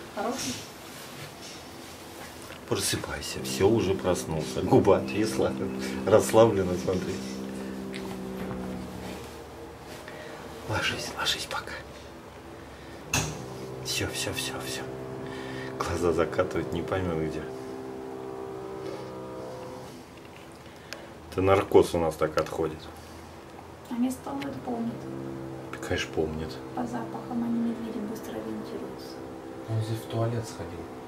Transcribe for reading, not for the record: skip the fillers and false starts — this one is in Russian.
Хороший? Просыпайся, все, уже проснулся. Губа отвисла, расслабленно, смотри. Ложись, ложись пока. Все. Глаза закатывать не пойму где. Это наркоз у нас так отходит. Они столы помнят. Конечно, помнит. По запахам они медведи быстро ориентируются. Он здесь в туалет сходил.